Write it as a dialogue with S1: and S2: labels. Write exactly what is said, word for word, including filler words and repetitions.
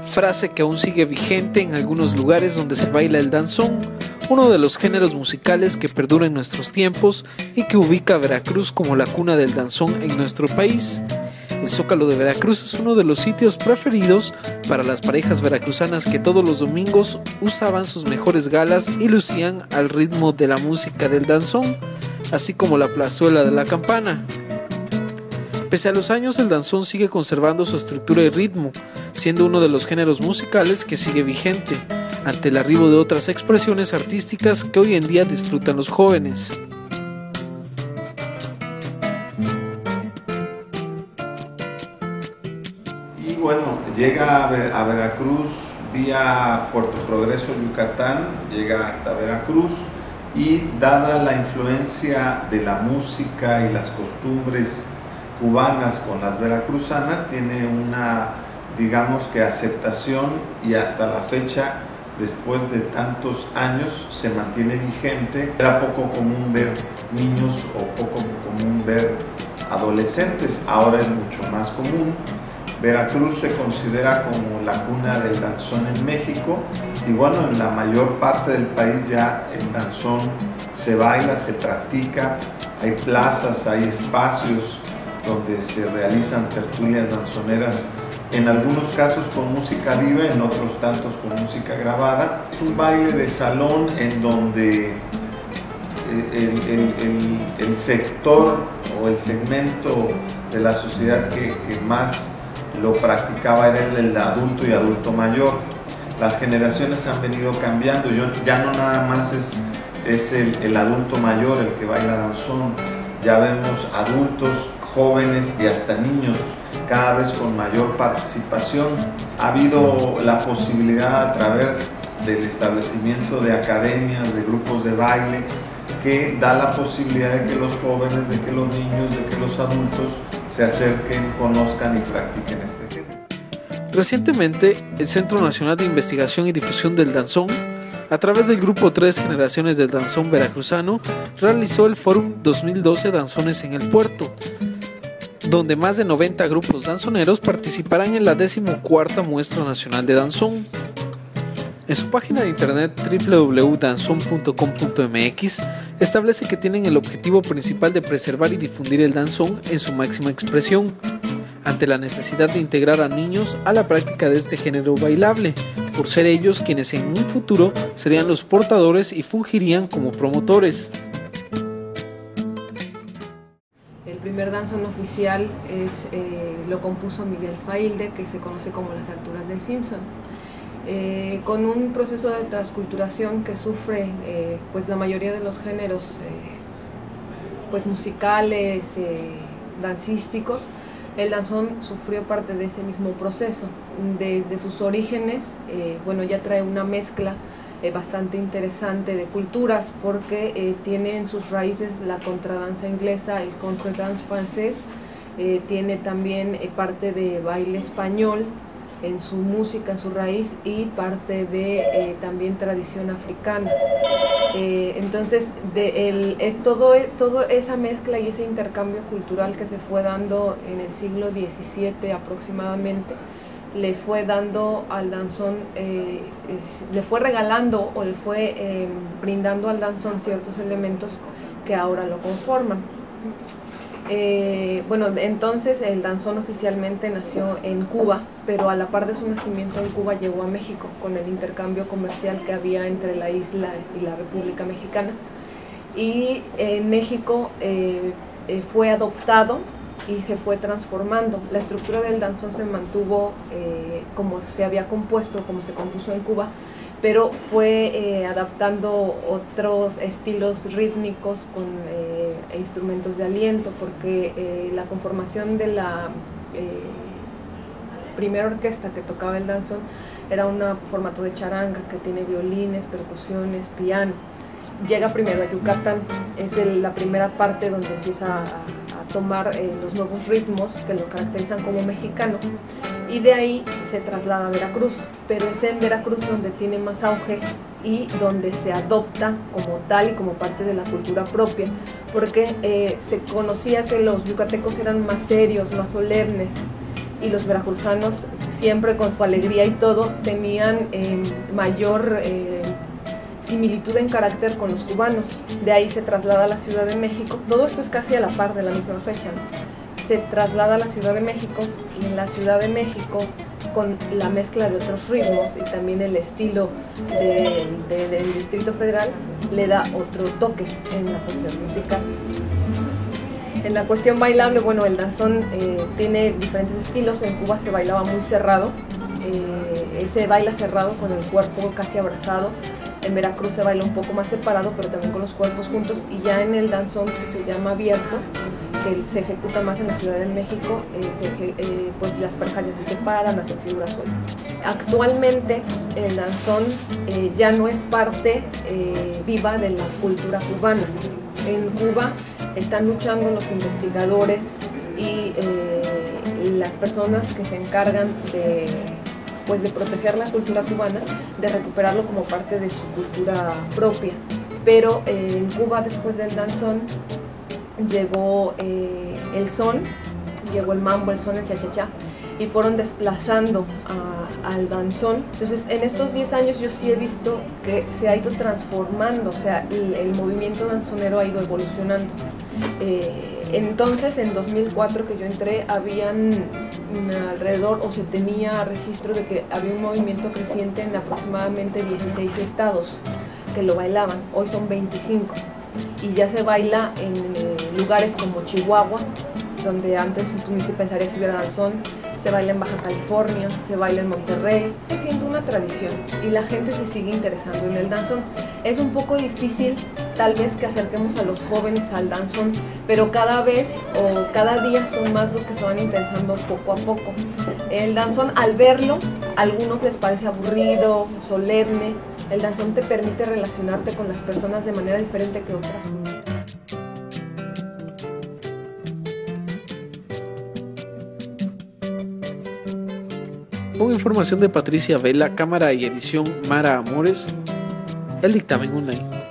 S1: frase que aún sigue vigente en algunos lugares donde se baila el danzón, uno de los géneros musicales que perdura en nuestros tiempos y que ubica a Veracruz como la cuna del danzón en nuestro país. El Zócalo de Veracruz es uno de los sitios preferidos para las parejas veracruzanas que todos los domingos usaban sus mejores galas y lucían al ritmo de la música del danzón, así como la plazuela de la campana. Pese a los años, el danzón sigue conservando su estructura y ritmo, siendo uno de los géneros musicales que sigue vigente, ante el arribo de otras expresiones artísticas que hoy en día disfrutan los jóvenes.
S2: Y bueno, llega a, Ver a Veracruz vía Puerto Progreso, Yucatán, llega hasta Veracruz y dada la influencia de la música y las costumbres cubanas con las veracruzanas, tiene una, digamos que aceptación, y hasta la fecha, después de tantos años, se mantiene vigente. Era poco común ver niños o poco común ver adolescentes, ahora es mucho más común. Veracruz se considera como la cuna del danzón en México, y bueno, en la mayor parte del país ya el danzón se baila, se practica, hay plazas, hay espacios donde se realizan tertulias danzoneras, en algunos casos con música viva, en otros tantos con música grabada. Es un baile de salón en donde el, el, el, el sector o el segmento de la sociedad que, que más lo practicaba era el del adulto y adulto mayor. Las generaciones han venido cambiando, Yo, ya no nada más es, es el, el adulto mayor el que baila danzón, ya vemos adultos, jóvenes y hasta niños, cada vez con mayor participación. Ha habido la posibilidad a través del establecimiento de academias, de grupos de baile, que da la posibilidad de que los jóvenes, de que los niños, de que los adultos se acerquen, conozcan y practiquen este género.
S1: Recientemente, el Centro Nacional de Investigación y Difusión del Danzón, a través del grupo Tres Generaciones del Danzón Veracruzano, realizó el Fórum dos mil doce Danzones en el Puerto, donde más de noventa grupos danzoneros participarán en la decimocuarta Muestra Nacional de Danzón. En su página de internet w w w punto danzón punto com punto m x establece que tienen el objetivo principal de preservar y difundir el danzón en su máxima expresión, ante la necesidad de integrar a niños a la práctica de este género bailable, por ser ellos quienes en un futuro serían los portadores y fungirían como promotores.
S3: El primer danzón oficial es, eh, lo compuso Miguel Failde, que se conoce como Las Alturas del Simpson, eh, con un proceso de transculturación que sufre eh, pues la mayoría de los géneros eh, pues musicales, eh, dancísticos. El danzón sufrió parte de ese mismo proceso. Desde sus orígenes, eh, bueno, ya trae una mezcla Eh, bastante interesante de culturas, porque eh, tiene en sus raíces la contradanza inglesa, el contredance francés, eh, tiene también eh, parte de baile español en su música, en su raíz, y parte de eh, también tradición africana. Eh, entonces, de el, es todo, todo esa mezcla y ese intercambio cultural que se fue dando en el siglo diecisiete aproximadamente, le fue dando al danzón, eh, es, le fue regalando o le fue eh, brindando al danzón ciertos elementos que ahora lo conforman. Eh, bueno, entonces el danzón oficialmente nació en Cuba, pero a la par de su nacimiento en Cuba llegó a México con el intercambio comercial que había entre la isla y la República Mexicana. Y en México eh, eh, fue adoptado y se fue transformando. La estructura del danzón se mantuvo eh, como se había compuesto, como se compuso en Cuba, pero fue eh, adaptando otros estilos rítmicos con eh, instrumentos de aliento, porque eh, la conformación de la eh, primera orquesta que tocaba el danzón era un formato de charanga que tiene violines, percusiones, piano. Llega primero a Yucatán, es el, la primera parte donde empieza a, a tomar eh, los nuevos ritmos que lo caracterizan como mexicano, y de ahí se traslada a Veracruz, pero es en Veracruz donde tiene más auge y donde se adopta como tal y como parte de la cultura propia, porque eh, se conocía que los yucatecos eran más serios, más solemnes, y los veracruzanos, siempre con su alegría y todo, tenían eh, mayor eh, similitud en carácter con los cubanos. De ahí se traslada a la Ciudad de México. Todo esto es casi a la par de la misma fecha, ¿no? Se traslada a la Ciudad de México, y en la Ciudad de México, con la mezcla de otros ritmos y también el estilo de, de, del Distrito Federal, le da otro toque en la cuestión musical. En la cuestión bailable, bueno, el danzón eh, tiene diferentes estilos. En Cuba se bailaba muy cerrado, eh, se baila cerrado con el cuerpo casi abrazado. En Veracruz se baila un poco más separado, pero también con los cuerpos juntos. Y ya en el danzón, que se llama abierto, que se ejecuta más en la Ciudad de México, eh, se, eh, pues las parejas ya se separan, hacen figuras sueltas. Actualmente el danzón eh, ya no es parte eh, viva de la cultura cubana. En Cuba están luchando los investigadores y eh, las personas que se encargan de, pues, de proteger la cultura cubana, de recuperarlo como parte de su cultura propia. Pero eh, en Cuba, después del danzón, llegó eh, el son, llegó el mambo, el son, el cha-cha-cha, y fueron desplazando a, al danzón. Entonces, en estos diez años yo sí he visto que se ha ido transformando, o sea, el, el movimiento danzonero ha ido evolucionando. Eh, entonces, en dos mil cuatro que yo entré, habían alrededor, o se tenía registro de que había un movimiento creciente en aproximadamente dieciséis estados que lo bailaban. Hoy son veinticinco. Y ya se baila en eh, lugares como Chihuahua, donde antes ni se pensaría que hubiera danzón. Se baila en Baja California, se baila en Monterrey. Es siendo una tradición y la gente se sigue interesando en el danzón. Es un poco difícil tal vez que acerquemos a los jóvenes al danzón, pero cada vez o cada día son más los que se van interesando poco a poco. El danzón, al verlo, a algunos les parece aburrido, solemne. El danzón te permite relacionarte con las personas de manera diferente que otras.
S1: Con información de Patricia Vela, cámara y edición Mara Amores, el dictamen online.